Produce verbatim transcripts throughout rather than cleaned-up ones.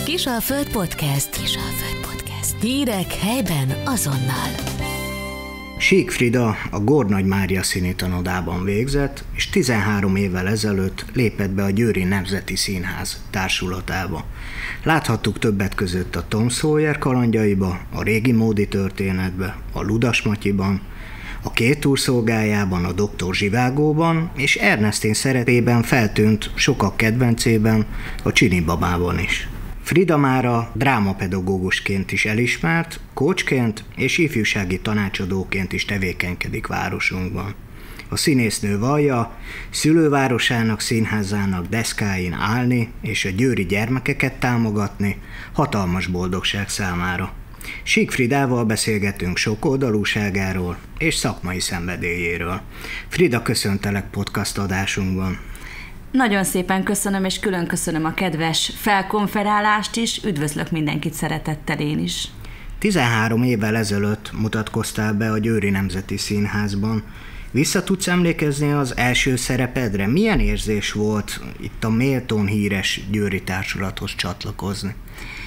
Kisalföld Podcast. Kisalföld Podcast. Hírek helyben azonnal. Sík Frida a Gornagy Mária Színitanodában végzett, és tizenhárom évvel ezelőtt lépett be a Győri Nemzeti Színház társulatába. Láthattuk többet között a Tom Sawyer kalandjaiba, a Régi módi történetbe, a Ludas Matyiban, a Két úr szolgájában, a doktor Zsivágóban, és Ernestine szerepében feltűnt sokak kedvencében, a Csini babában is. Frida mára drámapedagógusként is elismert, coachként és ifjúsági tanácsadóként is tevékenykedik városunkban. A színésznő vallja, szülővárosának színházának deszkáin állni és a győri gyermekeket támogatni hatalmas boldogság számára. Sík Fridával beszélgetünk sokoldalúságáról és szakmai szenvedélyéről. Frida, köszöntelek podcast adásunkban. Nagyon szépen köszönöm, és külön köszönöm a kedves felkonferálást is. Üdvözlök mindenkit szeretettel én is. tizenhárom évvel ezelőtt mutatkoztál be a Győri Nemzeti Színházban. Vissza tudsz emlékezni az első szerepedre? Milyen érzés volt itt a méltón híres győri társulathoz csatlakozni?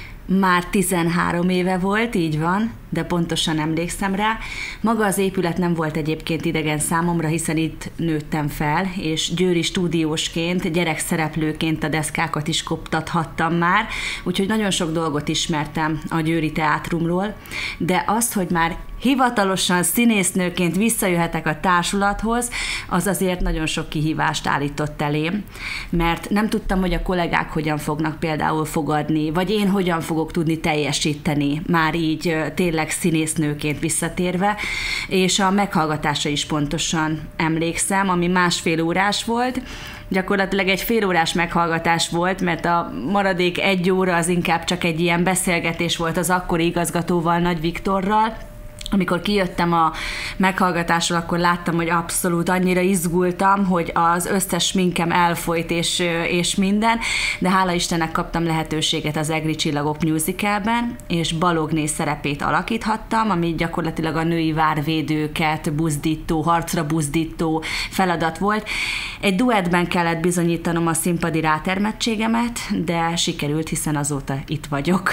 Már tizenhárom éve volt, így van, de pontosan emlékszem rá. Maga az épület nem volt egyébként idegen számomra, hiszen itt nőttem fel, és győri stúdiósként, gyerekszereplőként a deszkákat is koptathattam már, úgyhogy nagyon sok dolgot ismertem a győri teátrumról, de az, hogy már hivatalosan színésznőként visszajöhetek a társulathoz, az azért nagyon sok kihívást állított elém, mert nem tudtam, hogy a kollégák hogyan fognak például fogadni, vagy én hogyan fogok tudni teljesíteni, már így tényleg színésznőként visszatérve, és a meghallgatásra is pontosan emlékszem, ami másfél órás volt, gyakorlatilag egy félórás meghallgatás volt, mert a maradék egy óra az inkább csak egy ilyen beszélgetés volt az akkori igazgatóval, Nagy Viktorral. Amikor kijöttem a meghallgatásról, akkor láttam, hogy abszolút annyira izgultam, hogy az összes sminkem elfolyt és, és minden, de hála Istennek kaptam lehetőséget az Egri Csillagok musicalben, és Balogné szerepét alakíthattam, ami gyakorlatilag a női várvédőket buzdító, harcra buzdító feladat volt. Egy duettben kellett bizonyítanom a színpadi rátermettségemet, de sikerült, hiszen azóta itt vagyok.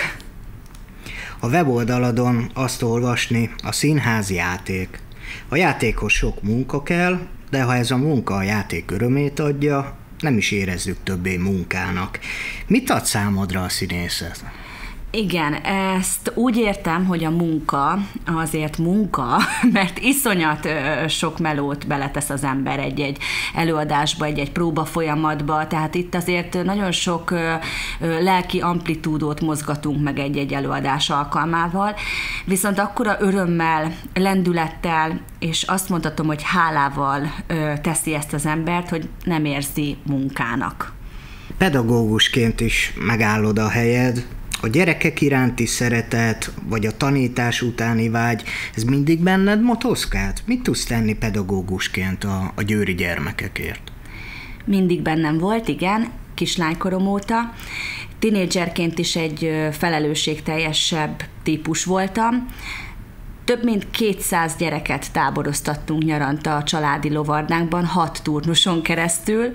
A weboldaladon azt olvasni, a színház játék. A játékhoz sok munka kell, de ha ez a munka a játék örömét adja, nem is érezzük többé munkának. Mit ad számodra a színészet? Igen, ezt úgy értem, hogy a munka azért munka, mert iszonyat sok melót beletesz az ember egy-egy előadásba, egy-egy próba folyamatba, tehát itt azért nagyon sok lelki amplitúdót mozgatunk meg egy-egy előadás alkalmával, viszont akkora örömmel, lendülettel, és azt mondhatom, hogy hálával teszi ezt az embert, hogy nem érzi munkának. Pedagógusként is megállod a helyed. A gyerekek iránti szeretet, vagy a tanítás utáni vágy, ez mindig benned motoszkált? Mit tudsz tenni pedagógusként a, a győri gyermekekért? Mindig bennem volt, igen, kislánykorom óta. Tinédzserként is egy felelősségteljesebb típus voltam. Több mint kétszáz gyereket táboroztattunk nyaranta a családi lovardánkban, hat turnuson keresztül.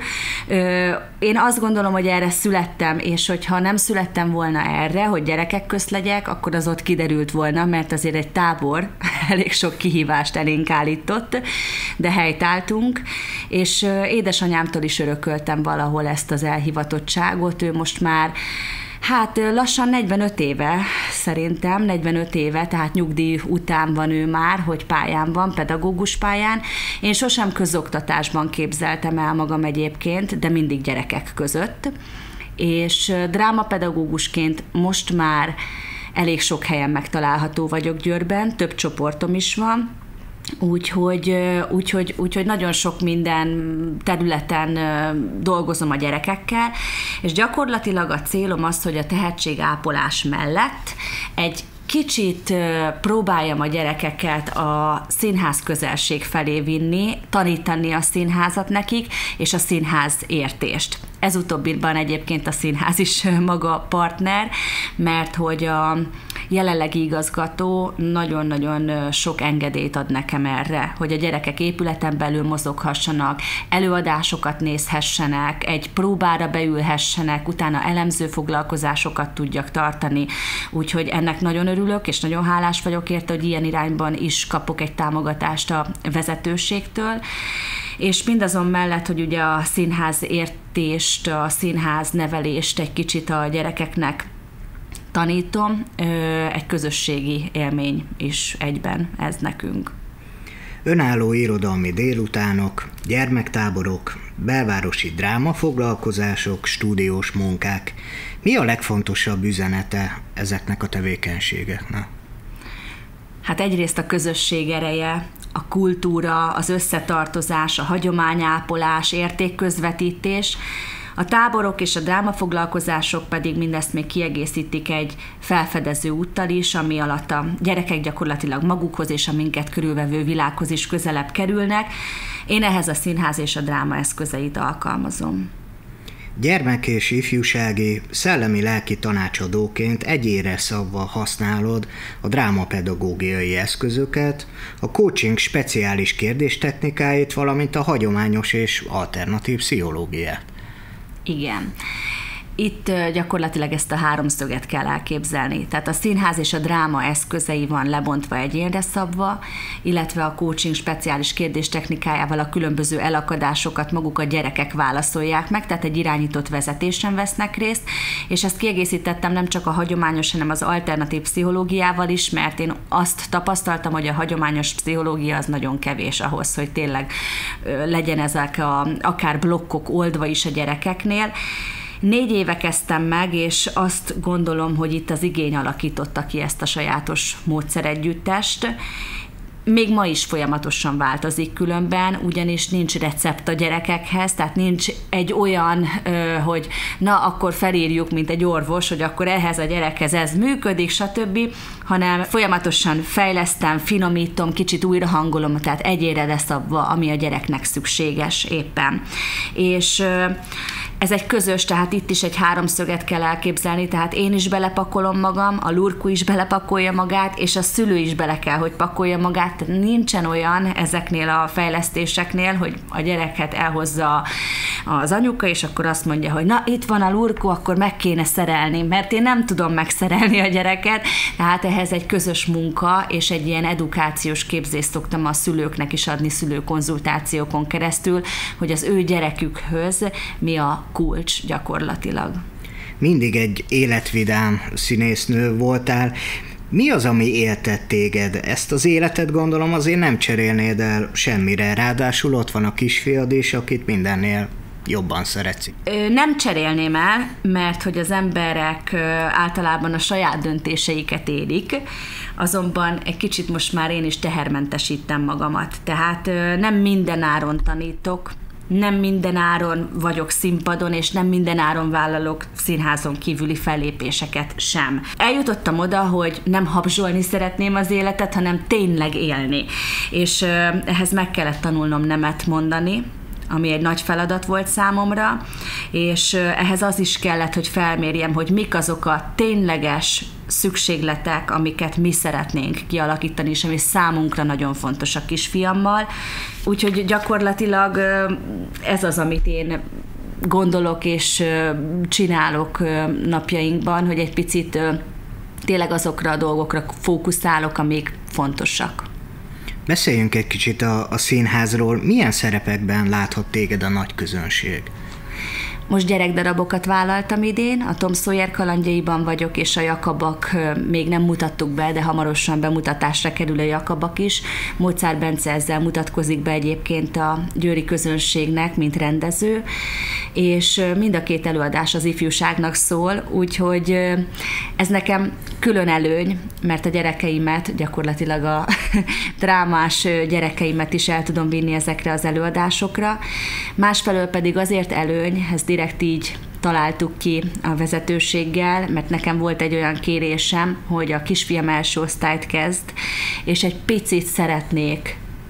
Én azt gondolom, hogy erre születtem, és hogyha nem születtem volna erre, hogy gyerekek közt legyek, akkor az ott kiderült volna, mert azért egy tábor elég sok kihívást elénk állított, de helytálltunk, és édesanyámtól is örököltem valahol ezt az elhivatottságot. Ő most már Hát lassan negyvenöt éve, szerintem, negyvenöt éve, tehát nyugdíj után van ő már, hogy pályán van, pedagógus pályán. Én sosem közoktatásban képzeltem el magam egyébként, de mindig gyerekek között. És drámapedagógusként most már elég sok helyen megtalálható vagyok Győrben, több csoportom is van, Úgyhogy, úgyhogy, úgyhogy nagyon sok minden területen dolgozom a gyerekekkel, és gyakorlatilag a célom az, hogy a tehetségápolás mellett egy kicsit próbáljam a gyerekeket a színház közelség felé vinni, tanítani a színházat nekik, és a színház értést. Ez utóbbiban egyébként a színház is maga partner, mert hogy a jelenlegi igazgató nagyon-nagyon sok engedélyt ad nekem erre, hogy a gyerekek épületen belül mozoghassanak, előadásokat nézhessenek, egy próbára beülhessenek, utána elemző foglalkozásokat tudjak tartani, úgyhogy ennek nagyon örülök, és nagyon hálás vagyok érte, hogy ilyen irányban is kapok egy támogatást a vezetőségtől, és mindazon mellett, hogy ugye a színház értést, a színház nevelést egy kicsit a gyerekeknek tanítom, egy közösségi élmény is egyben ez nekünk. Önálló irodalmi délutánok, gyermektáborok, belvárosi drámafoglalkozások, stúdiós munkák. Mi a legfontosabb üzenete ezeknek a tevékenységeknek? Hát egyrészt a közösség ereje, a kultúra, az összetartozás, a hagyományápolás, értékközvetítés, a táborok és a drámafoglalkozások pedig mindezt még kiegészítik egy felfedező úttal is, ami alatt a gyerekek gyakorlatilag magukhoz és a minket körülvevő világhoz is közelebb kerülnek. Én ehhez a színház és a dráma eszközeit alkalmazom. Gyermek- és ifjúsági, szellemi-lelki tanácsadóként egyére szabva használod a drámapedagógiai eszközöket, a coaching speciális kérdéstechnikáit, valamint a hagyományos és alternatív pszichológiát. Igen. Itt gyakorlatilag ezt a háromszöget kell elképzelni. Tehát a színház és a dráma eszközei van lebontva egyénre szabva, illetve a coaching speciális kérdéstechnikájával a különböző elakadásokat maguk a gyerekek válaszolják meg, tehát egy irányított vezetésen vesznek részt, és ezt kiegészítettem nem csak a hagyományos, hanem az alternatív pszichológiával is, mert én azt tapasztaltam, hogy a hagyományos pszichológia az nagyon kevés ahhoz, hogy tényleg legyen ezek a, akár blokkok oldva is a gyerekeknél. Négy éve kezdtem meg, és azt gondolom, hogy itt az igény alakította ki ezt a sajátos módszeregyüttest. Még ma is folyamatosan változik különben, ugyanis nincs recept a gyerekekhez, tehát nincs egy olyan, hogy na, akkor felírjuk, mint egy orvos, hogy akkor ehhez a gyerekhez ez működik, stb., hanem folyamatosan fejlesztem, finomítom, kicsit újra hangolom, tehát egyére leszabva, ami a gyereknek szükséges éppen. És ez egy közös, tehát itt is egy háromszöget kell elképzelni, tehát én is belepakolom magam, a lurkú is belepakolja magát, és a szülő is bele kell, hogy pakolja magát. Tehát nincsen olyan ezeknél a fejlesztéseknél, hogy a gyereket elhozza az anyuka, és akkor azt mondja, hogy na, itt van a lurkú, akkor meg kéne szerelni, mert én nem tudom megszerelni a gyereket, tehát ehhez egy közös munka, és egy ilyen edukációs képzést szoktam a szülőknek is adni szülőkonzultációkon keresztül, hogy az ő gyerekükhöz mi a kulcs gyakorlatilag. Mindig egy életvidám színésznő voltál. Mi az, ami éltet téged? Ezt az életet gondolom azért nem cserélnéd el semmire, ráadásul ott van a kisfiad is, akit mindennél jobban szeretsz. Nem cserélném el, mert hogy az emberek általában a saját döntéseiket élik, azonban egy kicsit most már én is tehermentesítem magamat. Tehát nem minden áron tanítok, nem minden áron vagyok színpadon, és nem minden áron vállalok színházon kívüli fellépéseket sem. Eljutottam oda, hogy nem habzsolni szeretném az életet, hanem tényleg élni. És ehhez meg kellett tanulnom nemet mondani, ami egy nagy feladat volt számomra, és ehhez az is kellett, hogy felmérjem, hogy mik azok a tényleges szükségletek, amiket mi szeretnénk kialakítani, és ami számunkra nagyon fontos a kisfiammal. Úgyhogy gyakorlatilag ez az, amit én gondolok és csinálok napjainkban, hogy egy picit tényleg azokra a dolgokra fókuszálok, amik fontosak. Beszéljünk egy kicsit a, a színházról. Milyen szerepekben láthat téged a nagy közönség? Most gyerekdarabokat vállaltam idén, a Tom Sawyer kalandjaiban vagyok, és a Jakabak még nem mutattuk be, de hamarosan bemutatásra kerül a Jakabak is. Mozart Bence ezzel mutatkozik be egyébként a győri közönségnek, mint rendező, és mind a két előadás az ifjúságnak szól, úgyhogy ez nekem külön előny, mert a gyerekeimet, gyakorlatilag a drámás gyerekeimet is el tudom vinni ezekre az előadásokra. Másfelől pedig azért előny, ez direkt így találtuk ki a vezetőséggel, mert nekem volt egy olyan kérésem, hogy a kisfiam első osztályt kezd, és egy picit szeretnék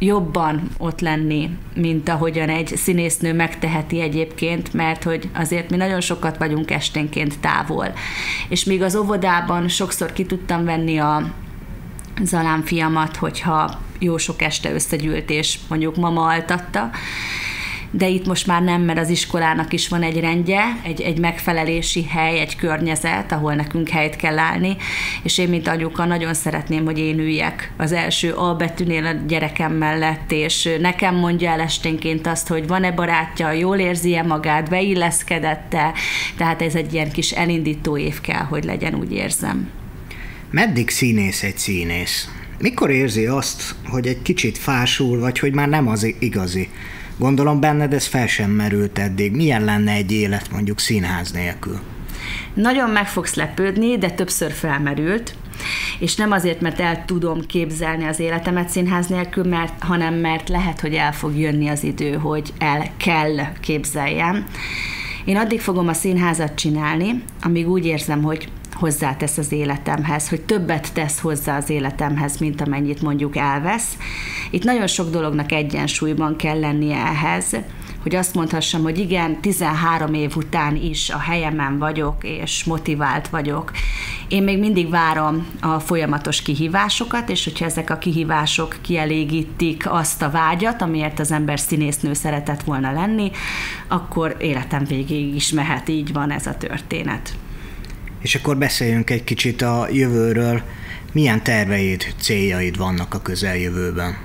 jobban ott lenni, mint ahogyan egy színésznő megteheti egyébként, mert hogy azért mi nagyon sokat vagyunk esténként távol. És még az óvodában sokszor ki tudtam venni a Zalán fiamat, hogyha jó sok este összegyűlt, és mondjuk mama altatta, de itt most már nem, mert az iskolának is van egy rendje, egy, egy megfelelési hely, egy környezet, ahol nekünk helyt kell állni, és én, mint anyuka, nagyon szeretném, hogy én üljek az első A betűnél a gyerekem mellett, és nekem mondja el esténként azt, hogy van-e barátja, jól érzi-e magát, beilleszkedette, tehát ez egy ilyen kis elindító év kell, hogy legyen, úgy érzem. Meddig színész egy színész? Mikor érzi azt, hogy egy kicsit fásul, vagy hogy már nem az igazi? Gondolom benned ez fel sem merült eddig. Milyen lenne egy élet mondjuk színház nélkül? Nagyon meg fogsz lepődni, de többször felmerült, és nem azért, mert el tudom képzelni az életemet színház nélkül, mert, hanem mert lehet, hogy el fog jönni az idő, hogy el kell képzeljem. Én addig fogom a színházat csinálni, amíg úgy érzem, hogy hozzátesz az életemhez, hogy többet tesz hozzá az életemhez, mint amennyit mondjuk elvesz. Itt nagyon sok dolognak egyensúlyban kell lennie ehhez, hogy azt mondhassam, hogy igen, tizenhárom év után is a helyemen vagyok, és motivált vagyok. Én még mindig várom a folyamatos kihívásokat, és hogyha ezek a kihívások kielégítik azt a vágyat, amiért az ember színésznő szeretett volna lenni, akkor életem végéig is mehet, így van ez a történet. És akkor beszéljünk egy kicsit a jövőről. Milyen terveid, céljaid vannak a közeljövőben?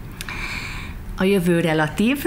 A jövő relatív,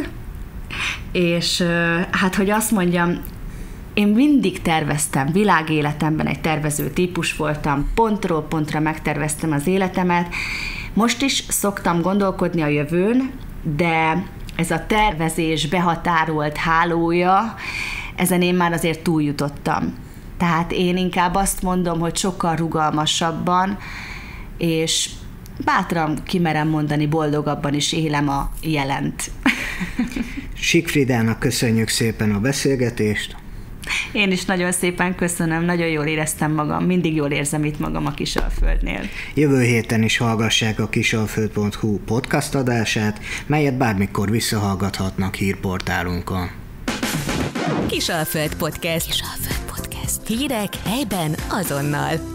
és hát, hogy azt mondjam, én mindig terveztem, világéletemben egy tervező típus voltam, pontról pontra megterveztem az életemet. Most is szoktam gondolkodni a jövőn, de ez a tervezés behatárolt hálója, ezen én már azért túljutottam. Tehát én inkább azt mondom, hogy sokkal rugalmasabban, és bátran kimerem mondani, boldogabban is élem a jelent. Siegfriedának köszönjük szépen a beszélgetést. Én is nagyon szépen köszönöm, nagyon jól éreztem magam, mindig jól érzem itt magam a Kisalföldnél. Jövő héten is hallgassák a kisalföld pont hu podcast adását, melyet bármikor visszahallgathatnak hírportálunkon. Kisalföld Podcast. Kisalföld Podcast. Hírek helyben azonnal.